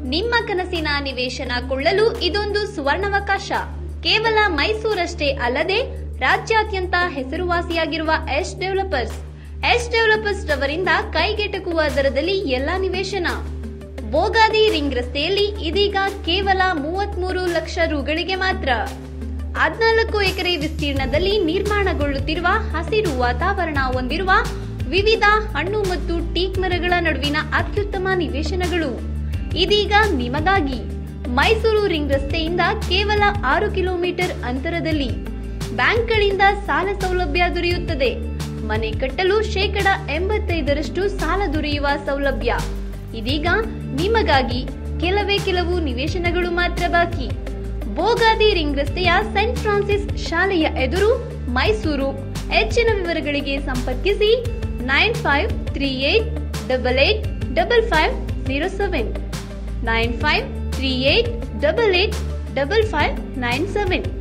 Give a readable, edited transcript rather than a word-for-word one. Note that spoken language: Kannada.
ನಿಮ್ಮ ಕನಸಿನ ನಿವೇಶನ ಕೊಳ್ಳಲು ಇದೊಂದು ಸುವರ್ಣಾವಕಾಶ. ಕೇವಲ ಮೈಸೂರಷ್ಟೇ ಅಲ್ಲದೆ ರಾಜ್ಯಾದ್ಯಂತ ಹೆಸರುವಾಸಿಯಾಗಿರುವ ಎಸ್ ಡೆವಲಪರ್ಸ್ ರವರಿಂದ ಕೈಗೆಟಕುವ ದರದಲ್ಲಿ ಎಲ್ಲಾ ನಿವೇಶನ. ಬೋಗಾದಿ ರಿಂಗ್ ರಸ್ತೆಯಲ್ಲಿ ಇದೀಗ ಕೇವಲ 33 ಲಕ್ಷ ರುಗಳಿಗೆ ಮಾತ್ರ. 14 ಎಕರೆ ವಿಸ್ತೀರ್ಣದಲ್ಲಿ ನಿರ್ಮಾಣಗೊಳ್ಳುತ್ತಿರುವ ಹಸಿರು ವಾತಾವರಣ ಹೊಂದಿರುವ ವಿವಿಧ ಹಣ್ಣು ಮತ್ತು ಟೀಕ್ ಮರಗಳ ನಡುವಿನ ಅತ್ಯುತ್ತಮ ನಿವೇಶನಗಳು ಇದೀಗ ನಿಮಗಾಗಿ. ಮೈಸೂರು ರಿಂಗ್ ರಸ್ತೆಯಿಂದ ಕೇವಲ 6 ಕಿಲೋಮೀಟರ್ ಅಂತರದಲ್ಲಿ ಬ್ಯಾಂಕ್ಗಳಿಂದ ಸಾಲ ಸೌಲಭ್ಯ ದೊರೆಯುತ್ತದೆ. ಮನೆ ಕಟ್ಟಲು 85% ಸಾಲ ದೊರೆಯುವ ಸೌಲಭ್ಯ ಇದೀಗ ನಿಮಗಾಗಿ. ಕೆಲವು ನಿವೇಶನಗಳು ಮಾತ್ರ ಬಾಕಿ. ಬೋಗಾದಿ ರಿಂಗ್ ರಸ್ತೆಯ ಸೆಂಟ್ ಫ್ರಾನ್ಸಿಸ್ ಶಾಲೆಯ ಎದುರು, ಮೈಸೂರು. ಹೆಚ್ಚಿನ ವಿವರಗಳಿಗೆ ಸಂಪರ್ಕಿಸಿ 9538885507 9538885597.